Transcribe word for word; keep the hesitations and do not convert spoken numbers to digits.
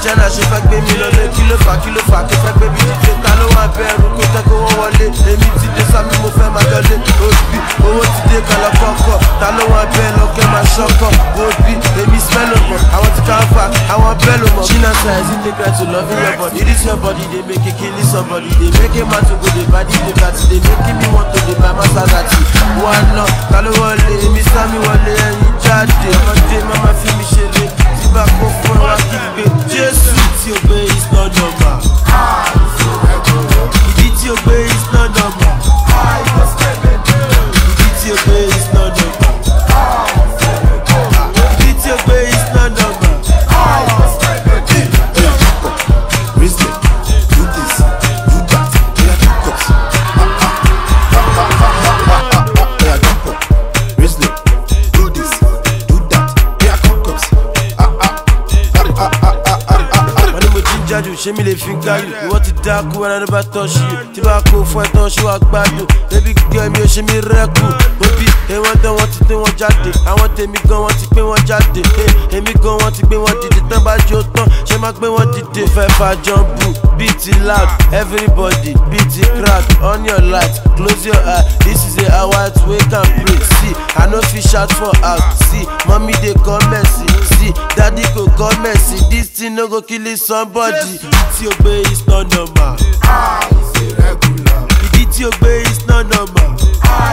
China ṣe fẹ́ gbé mi lọlé kí ló fà kí ló fà kí fẹ́ gbé mi díje ta ló wà bẹ̀rù kó tẹ́ kó wọ́n wọlé èmi ti dé sámi mo fẹ́ máa jọlé òbí owó ti dé kalọ̀ kọ́kọ́ ta ló wà bẹ́ẹ̀ lọ́kẹ́ máa ṣọ́kọ̀ òbí èmi smell o mọ̀ àwọn ti ká fà àwọn bẹ́ẹ̀ ló mọ̀. China size it take right to loving your body it is your body dey make it kill somebody dey make a man to go dey body dey party dey make me want to dey buy Maserati wọ́n lọ ta ló wọlé èmi sámi wọlé ẹ̀yìn jáde ọmọdé máma fi mi ṣeré tí bá kó fún wa kí gbé Jésù tí o gbé is not normal. Ìdí tí o gbé is not normal. Ìdí tí o gbé is not normal. Ìdí tí o gbé is not normal. Wisdom, do this, do that, we are two cups. We are jump up. Wisdom, do this, do that, we are two cups. Wọ́n ní mo jíjà jù ṣé mi lè fi gbáyù ìwọ ti dákú ẹran ló bá tọ́ṣù tí bá kó fún ẹ tán ṣé wàá gbádùn baby girl mi ò ṣe mi rẹ́kù òbí èèwọ̀n dán wọ́n ti gbé wọn jáde àwọn tèmi gan wọ́n ti gbé wọn jáde èmi gan wọ́n ti gbé wọn dìde tán bá jó tán ṣé má gbé wọn dìde fẹ́ fa jump beat loud everybody beat crowd on your light close your eye this is a hour to wake and pray see I no fit shout for out see mommy dey comment see see daddy go comment see this thing no go kill somebody. Ìdí tí o gbé is not normal. Ah, it's irregular. Ìdí tí o gbé is not normal.